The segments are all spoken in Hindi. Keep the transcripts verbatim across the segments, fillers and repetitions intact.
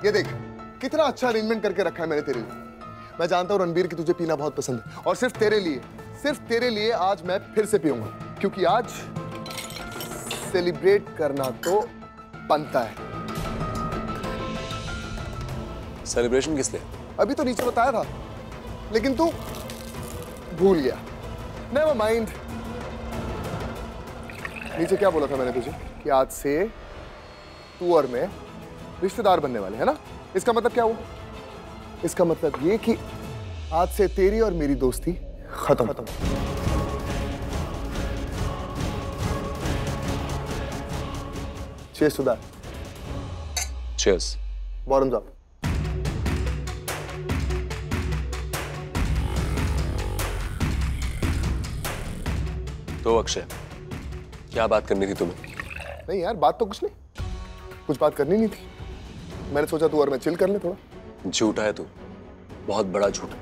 ये देख कितना अच्छा अरेंजमेंट करके रखा है मैंने तेरे लिए। मैं जानता हूँ रणबीर की तुझे पीना बहुत पसंद है, और सिर्फ तेरे लिए, सिर्फ तेरे लिए आज मैं फिर से पीऊंगा, क्योंकि आज सेलिब्रेट करना तो बनता है। सेलिब्रेशन किस लिए? अभी तो नीचे बताया था, लेकिन तू भूल गया। Never mind. नीचे क्या बोला था मैंने तुझे कि आज से तू और मैं रिश्तेदार बनने वाले हैं ना? इसका मतलब क्या हुआ? इसका मतलब ये कि आज से तेरी और मेरी दोस्ती खत्म। खत्म। Cheers to that. Cheers. Bottoms up. तो अक्षय, क्या बात करनी थी तुम्हें? नहीं यार, बात तो कुछ नहीं, कुछ बात करनी नहीं थी। मैंने सोचा तू और मैं चिल कर ले थोड़ा। झूठा है तू, बहुत बड़ा झूठा।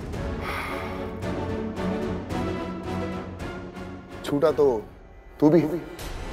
झूठा तो तू भी है,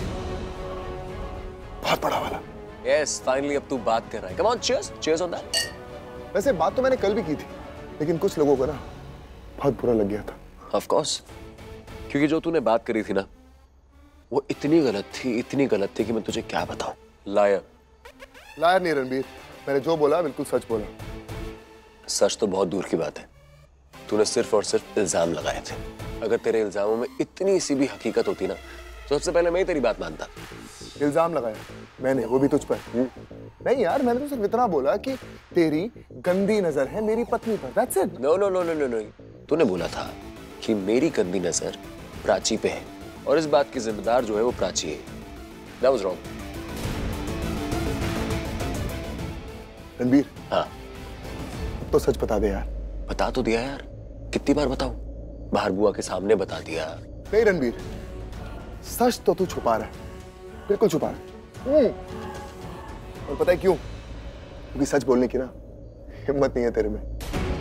बहुत बड़ा वाला। यस, फाइनली अब तू बात कर रहा है। Come on, cheers, cheers on that. वैसे बात तो मैंने कल भी की थी, लेकिन कुछ लोगों को ना बहुत बुरा लग गया था। ऑफ कोर्स, क्योंकि जो तूने बात करी थी ना, वो इतनी गलत थी, इतनी गलत थी कि मैं तुझे क्या बताऊं। लायर। लायर नहीं रणबीर, मैंने जो बोला बिल्कुल सच बोला। सच तो बहुत दूर की बात है, तूने सिर्फ और सिर्फ इल्जाम लगाए थे। अगर तेरे इल्जामों में इतनी सी भी हकीकत होती ना, तो सबसे पहले मैं ही तेरी बात मानता। इल्जाम लगाया मैंने, वो भी तुझ पर। नहीं यार, मैंने तो सिर्फ इतना बोला कि तेरी गंदी नजर है मेरी पत्नी पर। That's it. No no no no no no तूने बोला था कि मेरी गंदी नजर प्राची पे है, और इस बात की जिम्मेदार जो है वो प्राची है। That was wrong. रणबीर। हाँ। तो सच बता दे यार। बता तो दिया यार, कितनी बार बताऊं? बाहर बुआ के सामने बता दिया। नहीं रणबीर, सच तो तू छुपा रहा है, बिल्कुल छुपा रहा है। और पता है क्यों? क्योंकि सच बोलने की ना हिम्मत नहीं है तेरे में।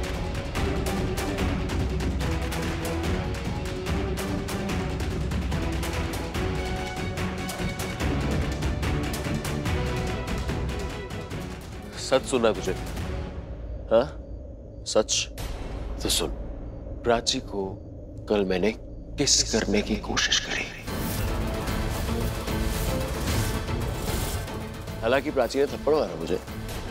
सच सुनना तुझे? हाँ, सच तो सुन। प्राची को कल मैंने किस करने की कोशिश करी। हालांकि प्राची ने थप्पड़ मारा मुझे,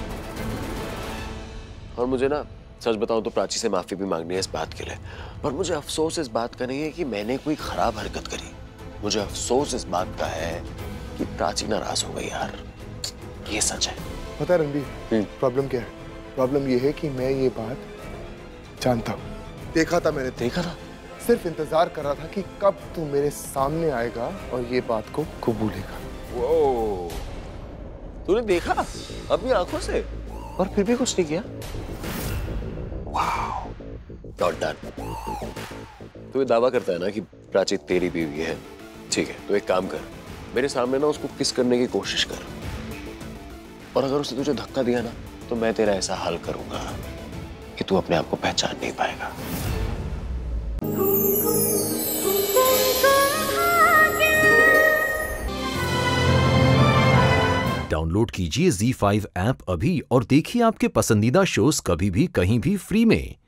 और मुझे ना सच बताऊं तो प्राची से माफी भी मांगनी है इस बात के लिए। और मुझे अफसोस इस बात का नहीं है कि मैंने कोई खराब हरकत करी, मुझे अफसोस इस बात का है कि प्राची नाराज हो गई यार। ये सच है। पता है रणबीर, प्रॉब्लम क्या है? प्रॉब्लम ये है कि मैं ये बात जानता हूँ, देखा था मैंने। देखा था? सिर्फ इंतजार कर रहा था कि कब तू मेरे सामने आएगा और ये बात को कबूलेगा। वो तूने देखा अपनी आंखों से, और फिर भी कुछ नहीं किया? वाह, नॉट डन। तू ये दावा करता है ना कि प्राची तेरी बीवी है, ठीक है, तो एक काम कर, मेरे सामने ना उसको किस करने की कोशिश कर, और अगर उसने तुझे धक्का दिया ना, तो मैं तेरा ऐसा हाल करूंगा कि तू अपने आप को पहचान नहीं पाएगा। डाउनलोड कीजिए ज़ी फाइव ऐप अभी और देखिए आपके पसंदीदा शोज कभी भी कहीं भी फ्री में।